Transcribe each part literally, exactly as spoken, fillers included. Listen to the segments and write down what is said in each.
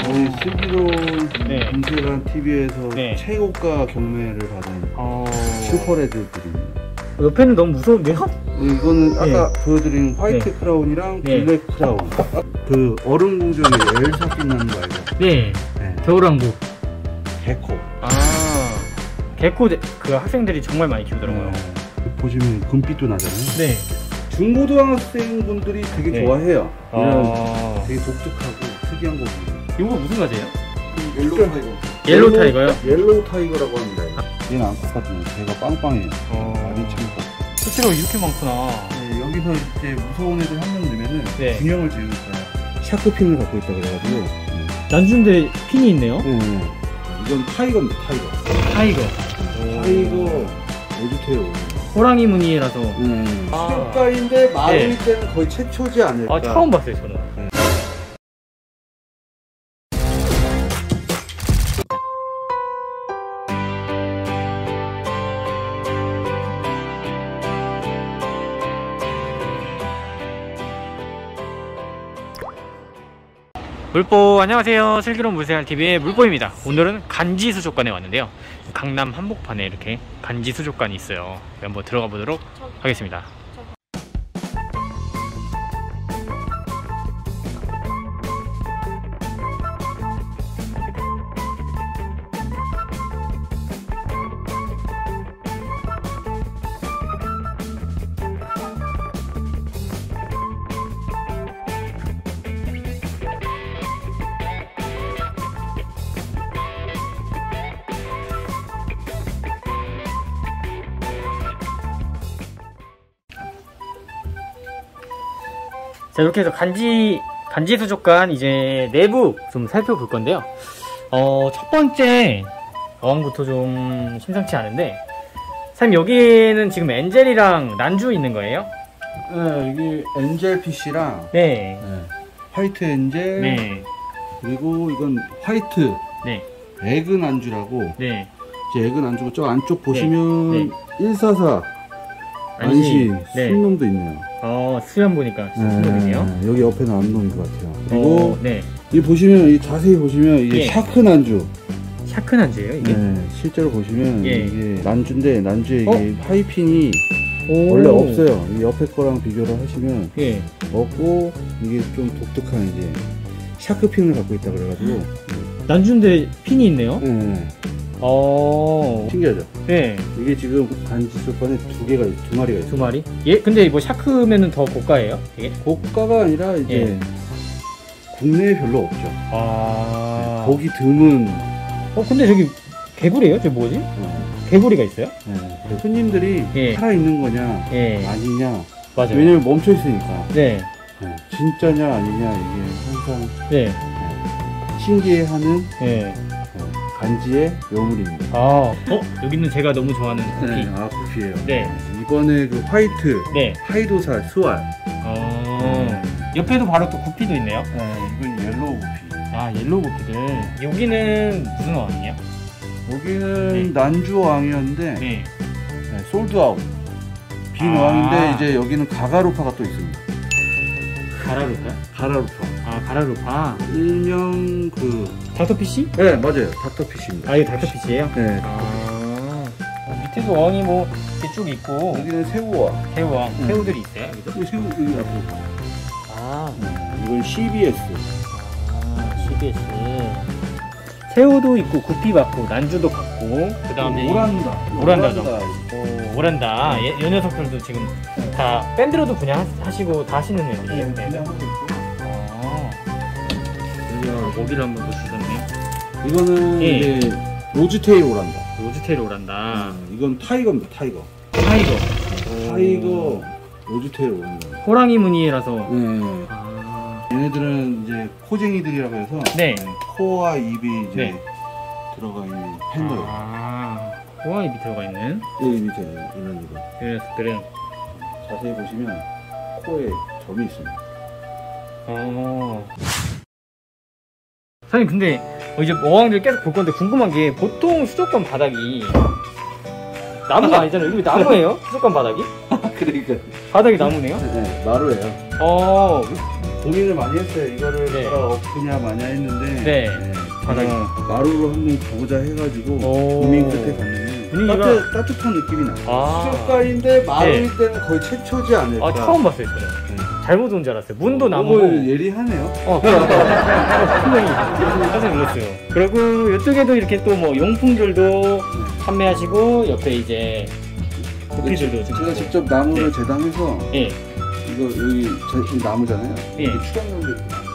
저희 슬기로운 네. 금세관 티비에서 네. 최고가 경매를 받은 어... 슈퍼레드들입니다. 옆에는 너무 무서운데요? 이거는 아까 네. 보여드린 화이트 네. 크라운이랑 네. 블랙 크라운. 그 얼음 공주에 엘사 빛나는 거 알죠? 네. 네. 겨울왕국. 개코. 아, 개코 그 학생들이 정말 많이 키우더라고요. 네. 보시면 금빛도 나잖아요. 네. 중고등학생분들이 되게 네. 좋아해요. 이런 아... 되게 독특하고 특이한 거고. 이거 무슨 과제예요? 옐로우 타이거. 옐로우 타이거요? 옐로우 타이거라고 합니다. 얘는 암컷같은 배가 빵빵해요. 어... 많이 참고. 실제로 이렇게 많구나. 네, 여기서 이제 무서운 애들 한 명 넣으면은 네. 균형을 지을 거야. 샤크핀을 갖고 있다 그래가지고. 네. 난주인데 핀이 있네요. 네. 이건 타이거입니다. 타이거. 타이거. 타이거 오주태요. 호랑이 무늬라서. 음. 아. 수족관인데 마을 네. 때는 거의 최초지 않을까. 아, 처음 봤어요 저는. 네. 물보 안녕하세요. 슬기로운 물생활티비의 물보입니다. 오늘은 간지수족관에 왔는데요. 강남 한복판에 이렇게 간지수족관이 있어요. 한번 들어가 보도록 하겠습니다. 자, 이렇게 해서 간지, 간지수족관 이제 내부 좀 살펴볼 건데요. 어, 첫 번째 어항부터 좀 심상치 않은데, 사장님 여기는 지금 엔젤이랑 난주 있는 거예요? 네, 이게 엔젤 피쉬랑 네. 네, 화이트 엔젤, 네. 그리고 이건 화이트 네. 에그 난주라고. 네. 이제 에그 난주고 저 안쪽 보시면 네. 일사사 안시 네. 순놈도 있네요. 어, 수염 보니까 순놈이네요. 네, 여기 옆에는 암놈인 것 같아요. 그리고 어, 네. 이 보시면 이 자세히 보시면 이게 예. 샤크 난주. 샤크 난주예요 이게? 네, 실제로 보시면 예. 이게 난주인데 난주에 어? 이게 하이핀이 오. 원래 없어요. 이 옆에 거랑 비교를 하시면 예. 없고 이게 좀 독특한 이제 샤크핀을 갖고 있다 그래가지고. 난주인데 핀이 있네요. 네. 어. 신기하죠? 네. 이게 지금 간지수족관에 두 개가 있- 두 마리가 있어요. 두 마리? 예, 근데 뭐 샤크면은 더 고가예요? 이게? 고가가 아니라 이제 예. 국내에 별로 없죠. 아. 보기 드문. 어, 근데 저기 개구리예요? 저 뭐지? 어, 개구리가 있어요? 네. 그래서 손님들이 예. 살아 있는 거냐 예. 아니냐. 맞아요. 왜냐면 멈춰 있으니까. 네. 네. 진짜냐 아니냐 이게 항상 네. 네. 신기해하는 네. 네. 간지의 묘물입니다. 아. 어? 여기는 제가 너무 좋아하는 구피. 네, 아 구피예요. 네. 이번에 그 화이트 네. 하이도살 수알. 어. 옆에도 바로 또 구피도 있네요. 네, 이건 옐로우 구피. 아, 옐로우 구피들. 여기는 무슨 어항이에요? 여기는 네. 난주 어항이었는데 네. 네, 솔드아웃. 빈 아. 어항인데 이제 여기는 가가루파가 또 있습니다. 가라루파요? 가라루파. 아, 가라루파. 일명 그 닥터피쉬? 네 맞아요. 닥터피쉬입니다. 아, 이게 닥터피쉬예요? 네. 아. 밑에도 어항이 뭐 이렇게 쭉 있고 여기는 새우어항. 새우어항, 음. 새우들이 있어요? 여기도? 이 새우 여기 앞에. 아. 네, 이건 씨비에스. 아, 씨비에스. 새우도 있고 구피 받고 난주도 받고 그 다음에 오란다. 오란다죠. 오란다. 오, 오란다. 예, 요 녀석들도 지금 다 밴드로도 분양하시고 다 하시는 애들이에요. 네, 네. 그냥 하고 있고. 아. 여기가 먹이를 한 번 더 주셨네요. 이거는 예. 이제 로즈테일 오란다. 로즈테일 오란다. 음, 이건 타이거입니다. 타이거. 타이거. 타이거 로즈테일 오란다. 호랑이 무늬라서. 네. 아. 얘네들은 이제 코쟁이들이라고 해서 네. 코와 입이 이제 네. 들어가 있는 팬더예요. 아. 호랑이 입이 들어가 있는 여기 밑에 있는 이거. 이 녀석들은. 자세히 보시면 코에 점이 있습니다. 어. 사장님 근데 어, 이제 어항들 계속 볼 건데 궁금한 게 보통 수족관 바닥이 나무가 아니잖아요. 이거 나무예요? 수족관 바닥이? 그러니까. 바닥이 나무네요? 네, 마루예요. 어. 고민을 많이 했어요. 이거를 네. 뭐라 엎으냐 마냐 했는데 네. 네. 바닥이. 제가 마루로 한번 가보자 해가지고 오. 고민 끝에 갔는데 분위기가- 따뜻, 따뜻한 느낌이 나요. 아. 수족관인데 마루일 네. 때는 거의 최초지 않을까. 아, 처음 봤어요, 저는. 네. 잘못 온 줄 알았어요. 문도 나무고. 너무 예리하네요. 어, 분명히 깜짝 놀랐어요. 그리고 이쪽에도 이렇게 또 뭐 용품들도 판매하시고 옆에 이제 고기들도 좀 제가 있고. 직접 나무를 네. 제당해서 예, 이거 여기 제, 이 나무잖아요. 예. 이렇게 추가면도 이렇게 만들어요.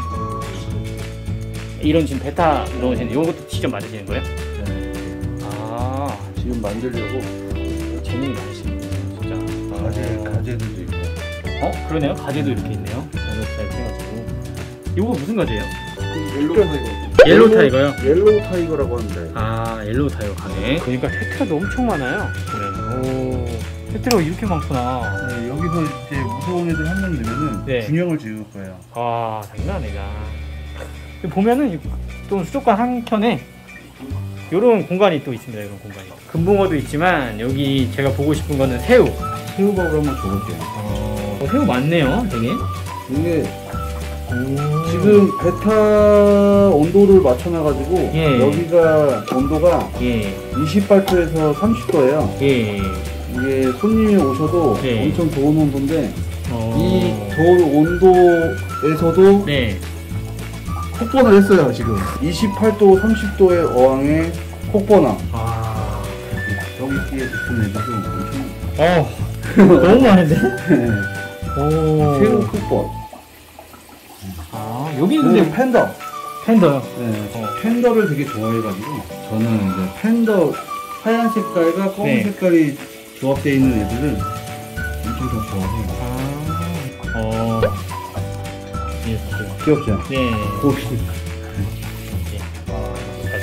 이런 지금 베타 넣으시는 요것도 직접 만드시는 거예요? 네. 아, 지금 만들려고 재능이 많으시네요, 진짜. 가재 어. 가재들도 있고. 어, 그러네요. 가재도 이렇게 있네요. 이렇게 해가지고. 요거 무슨 가재예요? 옐로우 타이거. 옐로우 타이거요? 옐로우 타이거라고 하는데. 아, 옐로우 타이거 가네. 그러니까 테트라도 엄청 많아요. 오, 테트라가 이렇게 많구나. 네, 여기서 이제 무서운 애들 한 명 넣으면은 네. 균형을 지을 거예요. 아, 장난 아니다. 보면은 또 수족관 한켠에 이런 공간이 또 있습니다. 이런 공간이. 금붕어도 있지만 여기 제가 보고 싶은 거는 새우. 새우밥을 한번 줘볼게요. 어, 새우 많네요, 되게. 이게 지금 베타 온도를 맞춰놔가지고 예. 여기가 온도가 예, 이십팔 도에서 삼십 도예요. 예. 이게 손님이 오셔도 네. 엄청 좋은 온도인데 어... 이 좋은 온도에서도 네. 콕버너 했어요. 지금 이십팔 도, 삼십 도의 어항에 콕버너. 아, 여기 뒤에 붙은 애들도 엄청 어, 너무 많은데? 오, 새우 콕버. 아, 여기 근데 근데 팬더. 팬더요. 네, 어. 팬더를 되게 좋아해가지고 저는 이제 팬더 하얀 색깔과 검은 네. 색깔이 조합되어 있는 애들을 엄청 더 좋아해요. 아, 어, 이렇게. 귀엽죠? 네. 고기. 이렇게. 아,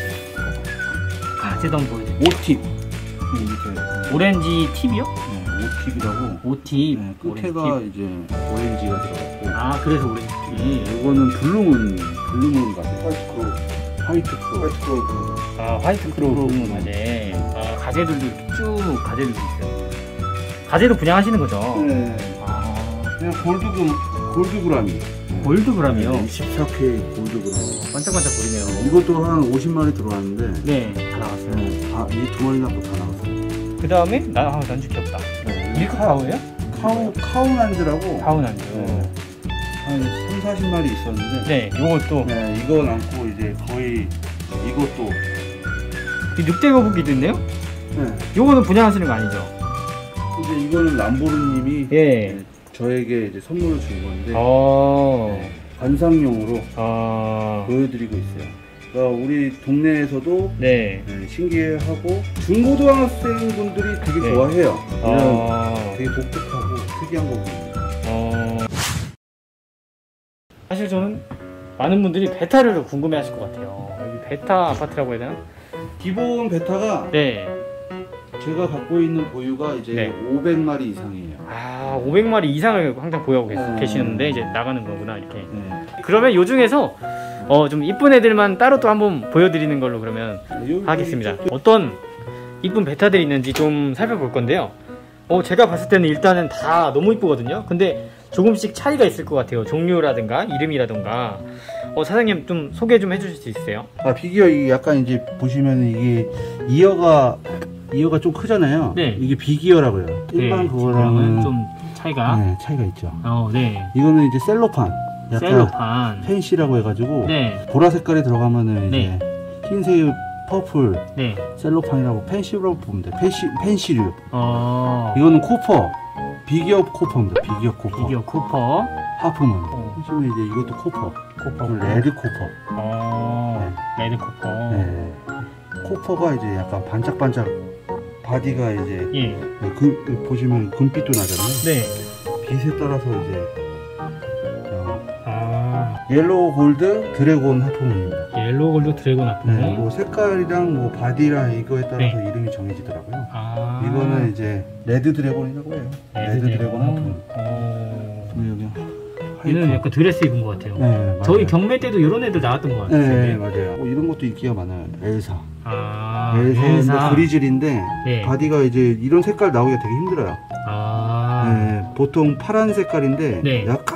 가지. 가지도 한번 보여드릴게요. 오팁. 이렇게. 오렌지 팁이요? 네, 오팁이라고. 오팁. 네, 끝에가 이제 오렌지가 들어갔고. 아, 그래서 오렌지 팁이. 네, 이거는 블루문, 블루문 같아요. 화이트 크로우. 화이트 크로우. 화이트 크로우. 아, 화이트 크로우 크로우. 부르는 가재. 아, 가재들도 이렇게 쭉 가재들도 있어요. 가재도 분양하시는 거죠? 네. 아, 그냥 골드금, 골드그람이. 골드그람이요? 네, 이십사 케이 골드그람. 반짝반짝 거리네요. 이것도 한 오십 마리 들어왔는데. 네, 다 나왔어요. 네, 다, 이 두 마리 낳고 다 나왔어요. 그 다음에, 나, 아, 난주 귀엽다. 네, 밀크 카우예요? 카우, 카우난즈라고. 카우난주. 네. 한 삼, 사십 마리 있었는데. 네, 요것도. 네, 이거 낳고 이제 거의 이것도. 이 늑대 거북이도 있네요? 네. 요거는 분양하시는 거 아니죠? 이제 이거는 람보르님이 예. 네, 저에게 이제 선물을 준 건데. 어, 네, 관상용으로 어, 보여드리고 있어요. 그러니까 우리 동네에서도 네. 네, 신기해하고 중고등학생분들이 되게 네. 좋아해요. 이런 어, 되게 독특하고 특이한 거거든요. 어. 사실 저는 많은 분들이 베타를 궁금해 하실 것 같아요. 여기 베타 아파트라고 해야 되나? 기본 베타가 네. 제가 갖고 있는 보유가 이제 네. 오백 마리 이상이에요. 아, 오백 마리 이상을 항상 보유하고 계시- 음. 계시는데 이제 나가는 거구나, 이렇게. 네. 그러면 요 중에서 어, 좀 이쁜 애들만 따로 또 한번 보여드리는 걸로 그러면 요- 하겠습니다. 이쪽도- 어떤 이쁜 베타들이 있는지 좀 살펴볼 건데요. 어, 제가 봤을 때는 일단은 다 너무 이쁘거든요. 근데 조금씩 차이가 있을 것 같아요. 종류라든가 이름이라든가. 어, 사장님 좀 소개 좀 해주실 수 있으세요? 아, 비기어 이게 약간 이제 보시면 이게 이어가 이어가 좀 크잖아요. 네. 이게 비기어라고 해요. 일반 그거랑은 좀 차이가. 네, 차이가 있죠. 어, 네. 이거는 이제 셀로판. 약간 셀로판. 펜시라고 해가지고 네. 보라 색깔이 들어가면은 네. 이제 흰색 퍼플 네. 셀로판이라고 펜시라고 보면 돼. 펜시 펜시류. 어. 이거는 코퍼. 비기어 코퍼입니다. 비기어 코퍼. 비디오 쿠퍼. 하프문. 어. 보시면 이제 이것도 코퍼. 쿠퍼. 레드 코퍼. 어. 레드 쿠퍼. 네. 코퍼가 이제 약간 반짝반짝 바디가 이제 예. 네, 그, 보시면 금빛도 나잖아요. 네. 빛에 따라서 이제 어, 아. 옐로우 골드 드래곤 하프문입니다. 옐로우 골드 드래곤 아프네. 네, 뭐 색깔이랑 뭐 바디랑 이거에 따라서 네. 이름이 정해지더라고요. 아. 이거는 이제 레드 드래곤이라고 해요. 레드, 드래곤 하프문. 어. 그리고 여기 얘는 하이퍼. 약간 드레스 입은 것 같아요. 네, 맞아요. 저희 경매 때도 이런 애들 나왔던 것 네, 같아요. 네, 맞아요. 뭐 이런 것도 인기가 많아요. 엘사. 아. 엘사인데 엘사. 그리즐인데 네. 바디가 이제 이런 색깔 나오기가 되게 힘들어요. 아. 네, 보통 파란 색깔인데 네. 약간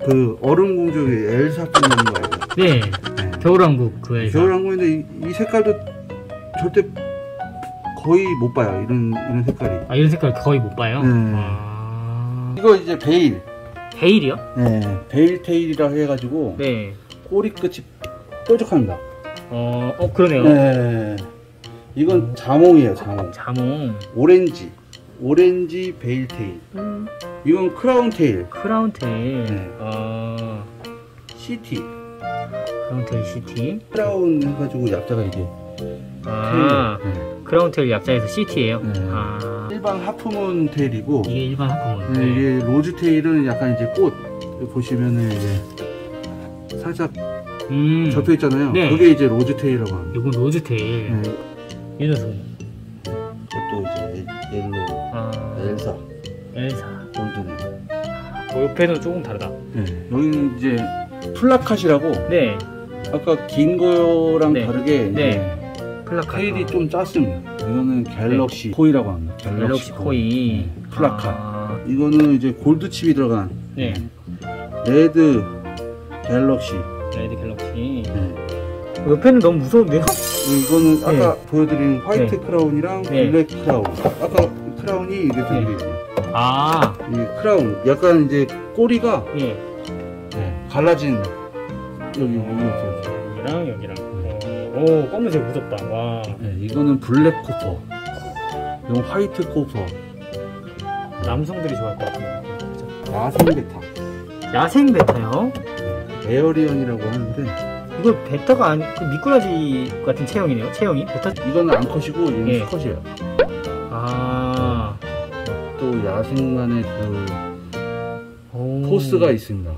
그 얼음 공주의 엘사 좀 나는 거 알죠? 네. 네. 겨울왕국 그 엘사. 겨울왕국인데 이, 이 색깔도 절대 거의 못 봐요. 이런 이런 색깔이. 아, 이런 색깔 거의 못 봐요? 네. 아... 이거 이제 베일. 베일이요? 네. 베일 테일이라 해가지고 네. 꼬리 끝이 뾰족합니다. 어, 어 그러네요. 네. 이건 자몽이에요, 자몽. 자몽. 오렌지. 오렌지 베일 테일. 음. 이건 크라운 테일. 크라운 테일. 네. 어, 시티. 크라운 테일 시티. 크라운 해가지고 약자가 이게 아, 테일. 네. 크라운 테일 약자에서 시티예요. 네. 아, 일반 하프문 테일이고 이게 일반 하품은. 네, 이게 로즈 테일은 약간 이제 꽃 보시면은 이제 살짝 음. 접혀 있잖아요. 네. 그게 이제 로즈 테일이라고 합니다. 요건 로즈 테일. 네. 이 녀석은. 그것도 이제 옐로, 아, 엘사, 엘사. 골드네. 어, 옆에는 조금 다르다. 네. 여기는 이제 플라카시라고 네. 아까 긴 거랑 네. 다르게 네. 이제 플라카. 테일이 좀 작습니다. 이거는 갤럭시 코이라고 합니다. 갤럭시 코이. 네. 플라카. 아, 이거는 이제 골드 칩이 들어간 네. 레드 갤럭시. 레드 갤럭시. 네. 어, 옆에는 너무 무서운데요? 이거는 아까 네. 보여드린 화이트 네. 크라운이랑 네. 블랙 크라운. 아까 크라운이 이게 두 네. 개 있고, 아, 이 크라운 약간 이제 꼬리가 예. 네, 갈라진 여기 여기 여기. 여기랑 여기랑. 어, 오, 검은색 무섭다. 와. 네, 이거는 블랙 코퍼. 이건 화이트 코퍼. 남성들이 좋아할 것 같은데. 그죠? 야생 베타. 야생 베타요? 에어리언이라고 하는데 이거 베타가 아니, 그 미꾸라지 같은 체형이네요. 체형이 베타. 이거는 암컷이고 이건 예. 수컷이에요. 아, 또 야생만의 그 오. 포스가 있습니다.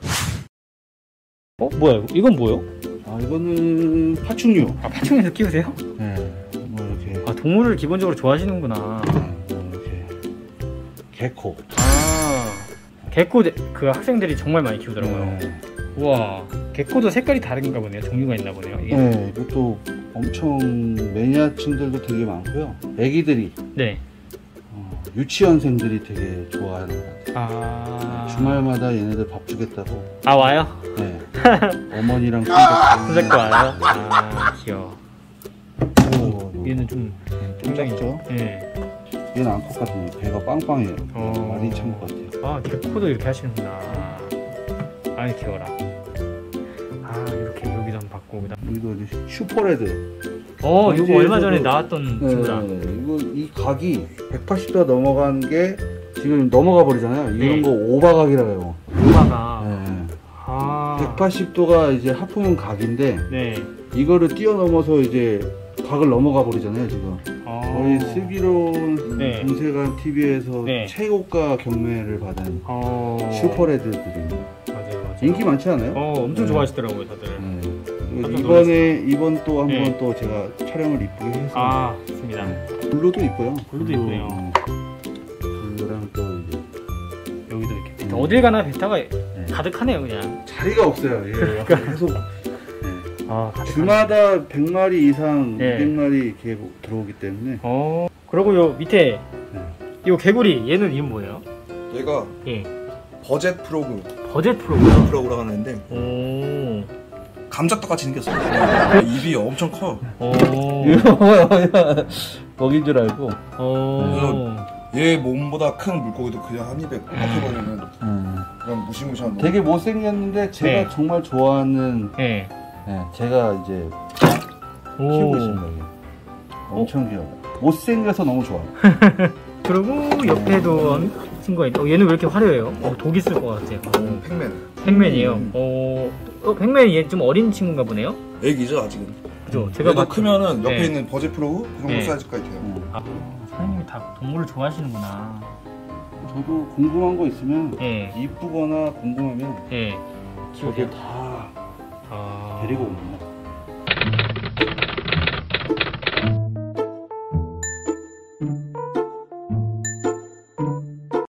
어, 뭐야 이거? 이건 뭐요? 아 이거는 파충류. 아, 파충류에서 키우세요? 네, 뭐 이렇게. 아, 동물을 기본적으로 좋아하시는구나. 네, 뭐 이렇게 개코. 아, 개코 네- 그 학생들이 정말 많이 키우더라고요. 네. 우와, 개코도 색깔이 다른가 보네요. 종류가 있나 보네요. 이게. 네, 이것도 엄청 매니아층들도 되게 많고요. 애기들이 네. 어, 유치원생들이 되게 좋아하는 것 같아요. 아, 주말마다 얘네들 밥 주겠다고. 아 와요? 네. 어머니랑 손잡고. 손잡고 와요? 아, 귀여워. 오, 얘는 좀 좀 작죠? 네. 얘는 암컷 같은데 배가 빵빵해요. 어. 많이 찬 것 같아요. 아, 개코도 이렇게 하시는구나. 아이, 귀여워라. 아, 이렇게 여기도 한번 받고 그다음. 여기도 이제 슈퍼레드. 어, 이거 얼마 전에 이제도- 나왔던 친구다. 네, 이거 이 각이 백팔십 도 넘어간 게 지금 넘어가 버리잖아요. 네. 이런 거 오바각이라고 해요. 오바가. 네. 아. 백팔십 도가 이제 하품은 각인데 네. 이거를 뛰어넘어서 이제 각을 넘어가 버리잖아요. 지금 어. 거의 슬기로운 네. 동세관 티비에서 네. 최고가 경매를 받은 어. 슈퍼레드들입니다. 맞아요, 맞아요. 인기 많지 않아요? 어, 엄청 네. 좋아하시더라고요, 다들. 네. 깜짝 이번에 이번 또 한 번 네. 또 제가 촬영을 이쁘게 했습니다. 아, 좋습니다. 블루도 이뻐요. 블루도 블루, 이쁘네요. 네. 블루랑 또 이제 여기도 이렇게 베타. 음. 어딜 가나 베타가 네. 가득하네요, 그냥. 자리가 없어요. 예, 약간 계속 네. 아, 가득하네. 주마다 백 마리 이상, 네. 이백 마리 이렇게 들어오기 때문에 어. 그리고 요 밑에 네. 요 개구리 얘는 이건 뭐예요? 얘가 예. 버젯 프로그 버젯 프로그램. 프로그라고 하는데 오. 감자떡같이 생겼어요. 입이 엄청 커요. 오. 먹인 줄 알고. 오. 얘 몸보다 큰 물고기도 그냥 한 입에 꽉 해버리면 그냥 무시무시한 놈. 되게 못생겼는데 제가 네. 정말 좋아하는 예. 네, 제가 이제 오. 키우고 있습니다. 이게. 엄청 귀여워. 못생겨서 너무 좋아요. 그리고 옆에도 친구가 있다. 어, 얘는 왜 이렇게 화려해요? 어, 독 있을 것 같아요. 어, 팩맨. 팩맨이에요. 음. 어, 어, 팩맨 얘 좀 어린 친구인가 보네요. 애기죠 아직은. 그죠? 제가 얘도 봤- 크면은 옆에 네. 있는 버젯 프로그 그 정도 네. 사이즈까지 돼요. 음. 아, 사장님이 다 동물을 좋아하시는구나. 저도 궁금한 거 있으면 예. 이쁘거나 궁금하면 예. 저게 키우세요. 다 아. 데리고 옵니다.